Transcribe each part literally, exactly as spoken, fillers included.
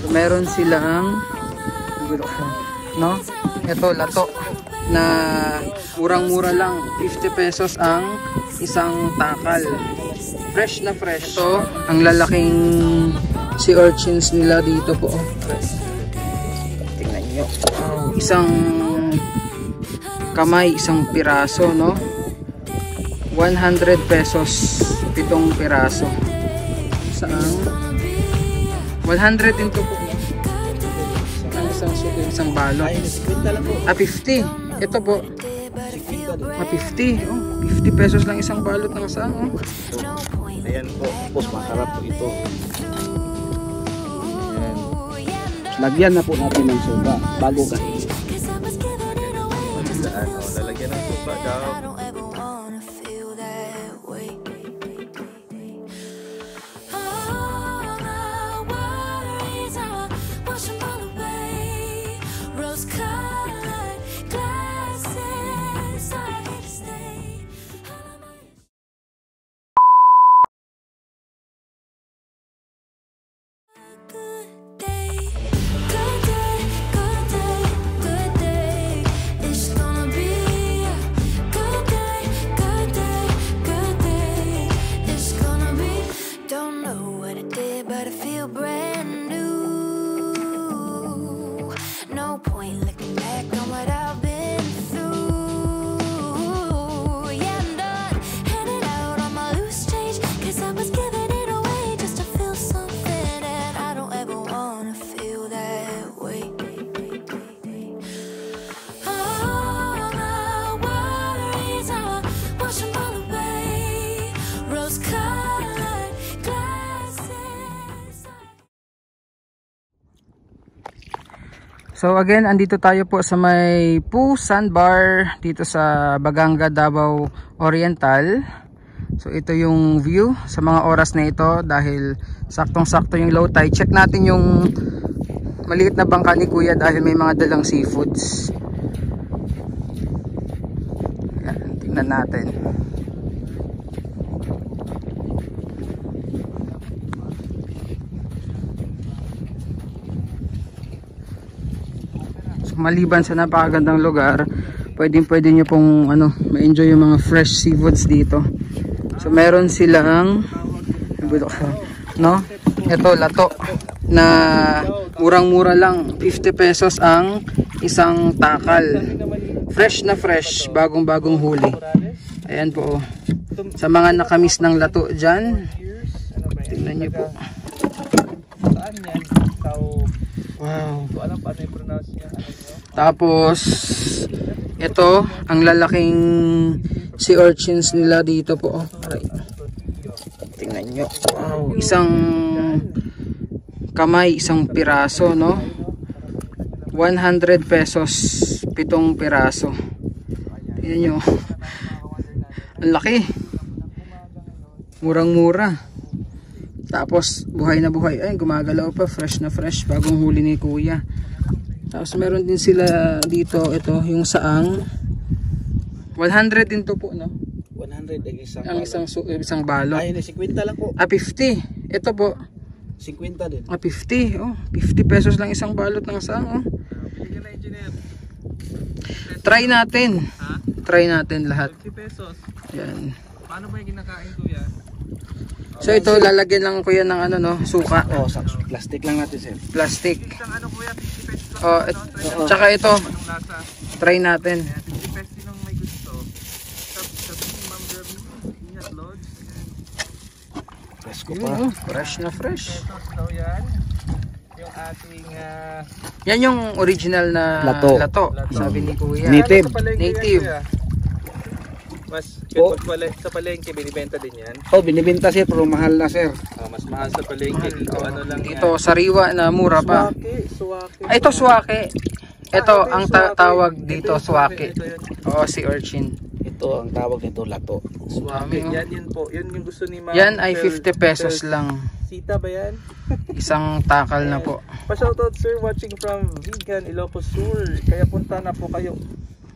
meron silang no? Ito lato na murang-mura lang, fifty pesos ang isang takal. Fresh na fresh. Ito, ang lalaking sea urchins nila dito po. Tingnan nyo. Isang kamay, isang piraso, no? one hundred pesos, pitong piraso. Saan? one hundred din to po. Isang suko, isang balot. Ah, fifty. Ito po. Ah, fifty. Oh, fifty pesos lang isang balot ng asang. Oh. Ayan po. Tapos masarap po ito. Ayan. Lagyan na po natin ng suka bago kainin. Lalagyan ng suka daw. So again, andito tayo po sa may Poo Sandbar dito sa Baganga, Davao Oriental. So ito yung view sa mga oras na ito dahil saktong-sakto yung low tide. Check natin yung maliit na bangka ni Kuya dahil may mga dalang seafoods. Yan, tingnan natin. Maliban sa napakagandang lugar, pwedeng pwede nyo pong ano, ma-enjoy yung mga fresh seafoods dito. So meron silang no? Ito lato na murang-mura lang, fifty pesos ang isang takal. Fresh na fresh, bagong-bagong huli. Ayan po. Sa mga nakamiss ng lato dyan, tingnan nyo po. Wow. Tapos ito ang lalaking sea urchins nila dito po. Tingnan nyo. Wow. Isang kamay, isang piraso, no? one hundred pesos, pitong piraso. Tingnan nyo. Ang laki. Murang-mura. Tapos buhay na buhay. Ay, gumagalaw pa, fresh na fresh, bagong huli ni Kuya. Tapos meron din sila dito, ito yung saang one hundred din to po, no? one hundred ang isang ang isang isang balot. Ay, fifty lang po. Ah, fifty. Ito po fifty din. Ah, fifty. Oh, fifty pesos lang isang balot ng saang, oh. Bigyan na, engineer. Try natin. Ha? Try natin lahat. fifty pesos. Yan. Paano ba 'yung kinakain, Kuya? So ito lalagyan lang Kuya ng ano, no, suka. Oh, plastic lang natin, sir. Plastic. Isang ano, Kuya, fifty pesos. Oh, et, tsaka ito. Try natin. fifty pesos lang may gusto. Sabi ni Ma'am Jeremy, ingat loads. Fresh ko pa. Oh, fresh na fresh. Pesos daw 'yan. Yung ating uh, yan yung original na lato. lato, lato. Sabi ni Kuya. Native. Native. Mas oh. Sa palengke binibenta din yan? Oh, binibenta sir, pero mahal na sir. Oh, mas mahal sa palengke. Dito oh. Ano lang dito yan? Sariwa na mura pa. Suwake, suwake. Ah, ito suwake. Ito ah, ang ta tawag dito, suwake. Oo, si urchin. Ito ang tawag nito, lato. Suwake. Oh. Yan yun po. Yan yung gusto ni Ma'am. Yan ay fifty pesos lang. Sita ba yan? Isang takal na po. Pa-shoutout sir, watching from Vigan, Ilocos Sur. Kaya punta na po kayo.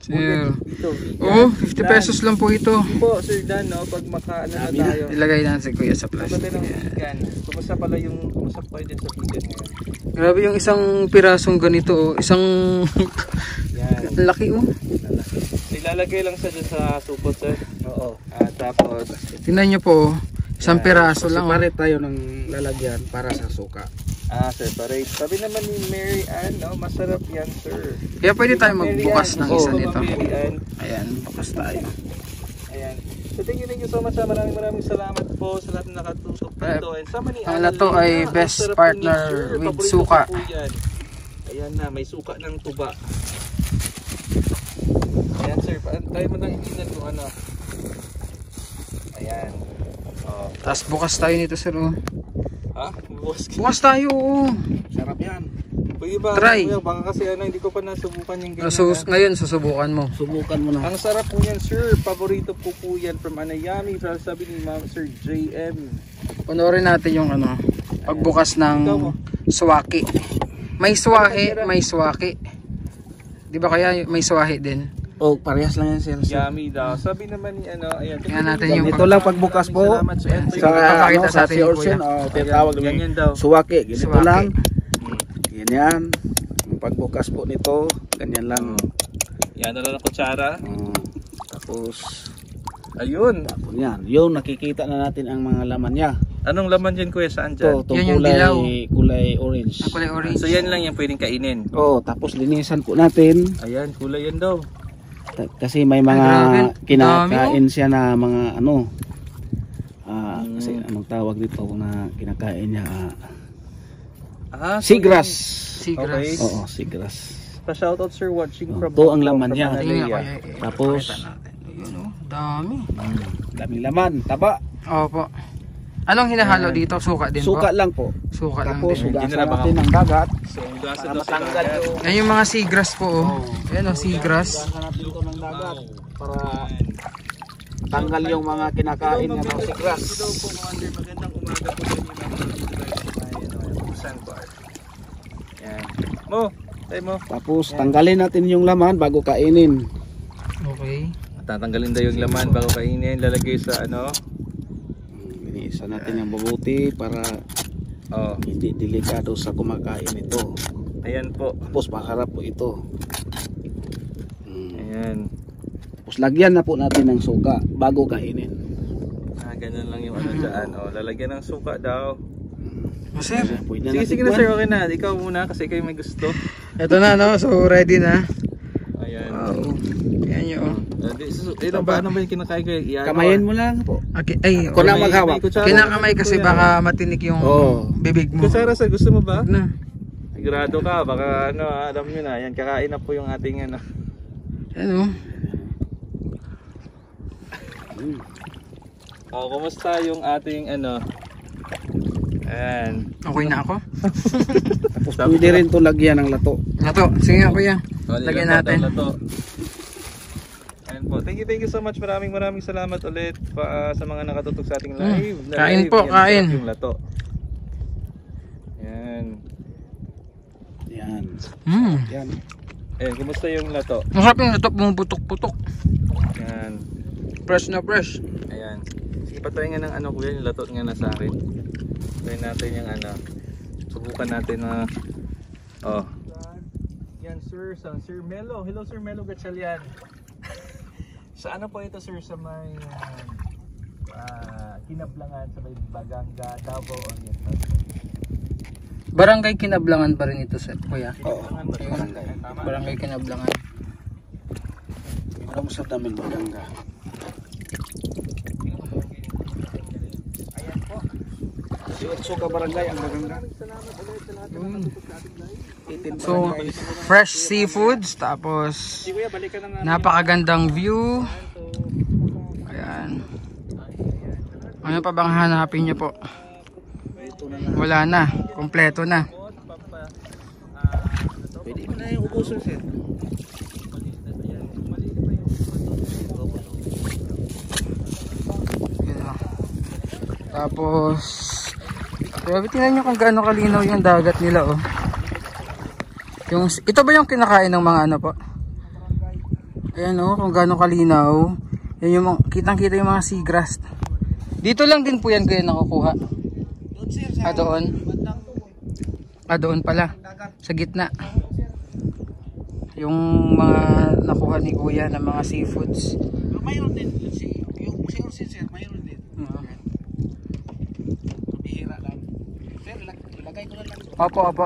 Sir. Dito. Oo, fifty pesos lang po ito. Po, Sir Dan, no? Pag makaano na tayo. Ilagay natin si Kuya sa Pagkatay plastic. ng vegan. Kumusta pala yung, kumusta pa din sa vegan ngayon? Grabe yung isang pirasong ganito, oh. Isang Yan. laki, oh. Ilalagay lang sa dyan sa supot, sir. Oo. At tapos, Tingnan nyo po, oh. Isang piraso lang. Oh. Separate tayo ng lalagyan para sa suka. ah, separate. Sabi naman ni Mary Ann, no? Masarap yan, sir. Kaya pwede tayo magbukas ng isa Oo, nito. Mary Ann. Ayan, bukas tayo. Ayan. So thank you, thank you so much. Maraming maraming salamat po sa lahat na nakatutok dito. And sa mani Ang lato ay best partner with suka. Ayan na, may suka ng tuba. Ayan, sir. Tayo mo nang ikinan kung ano. Ayan. Oh. Tapos bukas tayo nito, sir, oh. Ha? Bukas ka. Bukas tayo, oh. Sarap yan. Pwede ba? Try. Kuya, baka kasi ano, hindi ko pa nasubukan yung ganyan. So, ha? ngayon, susubukan mo. Subukan mo na. Ang sarap po yan, sir. Paborito po po yan from Anayami. Pero sabi ni Ma'am Sir J M. Panoorin natin yung ano, pagbukas ng swaki. May swahe, may swaki. Di ba kaya may swahe din? Oh, parehas lang yan, sir. Yummy daw. Sabi naman ni ano, ayan. Tingnan natin yung Ito lang pagbukas po. Salamat sa ito. Sa, Papakita ano, sa sa atin si ni Orson, Kuya. oh, tinatawag Ayan, namin ganyan daw. suwaki. Ganito Suwaki. lang. Ganyan. Ang pagbukas po nito, ganyan lang. Yan na lang ang kutsara. Oh, tapos, Ayun. tapos yan. Yung nakikita na natin ang mga laman niya. Anong laman dyan, kuya? Saan Ito, dyan? itong Yan yung kulay, dilaw. kulay orange. Ang kulay orange. So yan lang yung pwedeng kainin. Oh, tapos linisan po natin. Ayan, kulay yan daw. Ta- Kasi may mga grabe. kinakain siya na mga ano. Ah, Mm. kasi anong tawag dito na kinakain niya? Ah, Ah, so Sigras. Sigras. Okay. Oo, sigras. yan. Pa-shoutout sir watching Oh, from ito ang Bangkok, laman from niya. Tingnan Manalaya. ko, eh, eh, Tapos, pakita natin. Ayun, oh. Dami. daming laman, taba. Opo. Anong hinahalo dito? Suka din Suka po? lang po. Suka lang Tapos, din. Hindi hugasan na nabahaw. natin ng dagat. So, gasa Para daw sa matanggal dagat. yung... Yan yung mga seagrass po, oh. Ayan, oh, seagrass. Hugasan natin ito ng dagat. Para tanggal yung mga kinakain niya ng sigras. Ito po mga under, magandang umaga po sa inyo mga mga San Bar. Yan. Mo, tayo mo. Tapos, tanggalin natin yung laman bago kainin. Okay. Tatanggalin daw yung laman bago kainin, lalagay sa ano. Linisan natin yung mabuti para Oh, hindi delikado sa kumakain ito. ayan po. Tapos, masarap po ito. Hmm. Ayan. Tapos, lagyan na po natin ng suka bago kainin. Ah, ganun lang yung ano dyan. Oh, lalagyan ng suka daw. Oh, sir. Pwede Sige, natin sige na kuhan. sir, okay na. Ikaw muna kasi kayo may gusto. Ito na, no? So, ready na. Ayan. Wow. Ayan yun, oh. Uh, di- so, ito ba ano ba yung kinakain ko? Iyan, Kamayin mo lang po. Okay. Ay, Ako na May- maghawak. may kutsara. kinakamay kasi baka matinik yung Oo. bibig mo. Kutsara sir, gusto mo ba? Wag na. Sigurado ka, baka ano, ah, alam nyo na. Yan, kakain na po yung ating ano. Ano? Oh, kumusta yung ating ano? Ayan. Okay na ako? Tapos, pwede rin ito lagyan ng lato. Nato, sige nga kuya. Oh, Lagyan nilato, natin. nilato. Ayan po. Thank you, thank you so much. Maraming maraming salamat ulit pa, sa mga nakatutok sa ating live. Mm. Na Kain live. po, Yan, kain. masarap yung lato. Ayan. Yan. Hmm. Yan. Ayan, kumusta yung lato? Masarap yung nato, pumuputok-putok. Ayan. Fresh na fresh. Ayan. Sige, patry nga ng ano kuya, yung lato nga na sa akin. Try natin yung ano. Subukan natin na oh. Yan sir, sa Sir Melo. Hello Sir Melo Gatchalian. Sa ano po ito sir, sa may uh, Kinablangan, sa may Baganga, Davao Oriental. Barangay Kinablangan pa rin ito, sir, kuya. Oo. Ayun. Barangay Kinablangan. Alam mo sa namin Baganga. Si Otso ka barangay ang Baganga. So, fresh seafoods, tapos Kuya, balikan na namin. napakagandang view. Ayan. Ano pa bang hanapin nyo po? Wala na, kompleto na. Pwede mo na yung ubuso sir. Yun, oh. Tapos, grabe, tingnan nyo kung gaano kalinaw yung dagat nila, oh. Yung, ito ba yung kinakain ng mga ano po? Ayan o, kung gaano kalinaw. Yan yung kitang-kita yung mga seagrass. Dito lang din po yan kayo nakukuha. Ah, doon. Ah, doon pala. Sa gitna. Yung mga nakuha ni Kuya ng mga seafoods. Mayroon din si yung si Orsin sir, mayroon din. Uh, Bihira lang. Sir, ilagay ko na lang. opo, opo.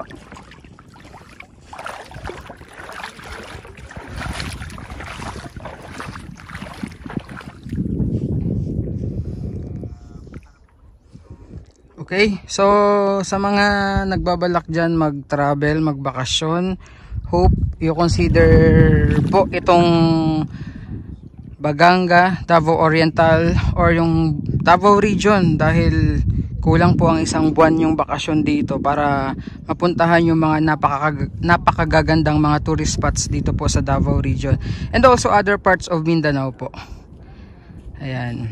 Okay, so sa mga nagbabalak dyan mag-travel, magbakasyon, hope you consider po itong Baganga, Davao Oriental or yung Davao region dahil kulang po ang isang buwan yung bakasyon dito para mapuntahan yung mga napakag napakagagandang mga tourist spots dito po sa Davao region and also other parts of Mindanao po. Ayan.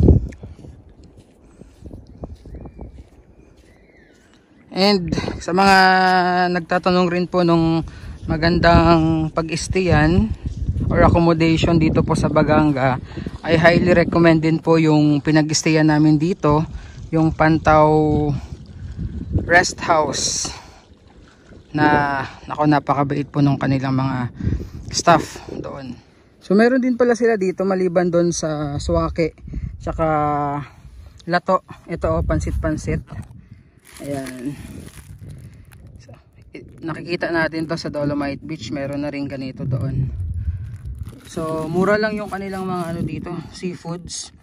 And sa mga nagtatanong rin po nung magandang pag-stayan or accommodation dito po sa Baganga, I highly recommend din po yung pinag-stayan namin dito, yung Pantaw Rest House na nako napakabait po nung kanilang mga staff doon. So meron din pala sila dito maliban doon sa Suwake tsaka Lato. Ito oh, pansit-pansit. Ayan. So, nakikita natin to sa Dolomite Beach, meron na rin ganito doon. So mura lang yung kanilang mga ano dito, seafoods.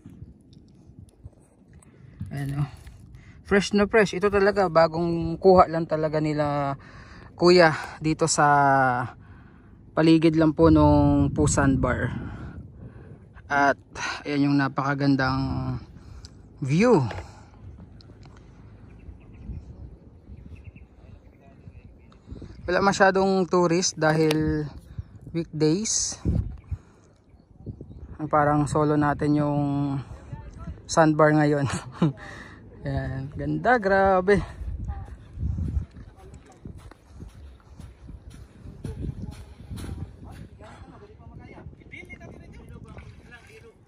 Ayan, oh. Fresh na fresh. Ito talaga bagong kuha lang talaga nila Kuya dito sa paligid lang po nung Pusan Bar. At ayan yung napakagandang view. Wala masyadong tourist dahil weekdays. Parang solo natin yung sandbar ngayon. Yan, ganda, grabe.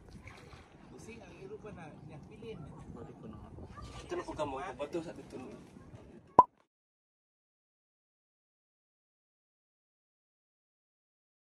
Ito na po ka mo, bato sa dito.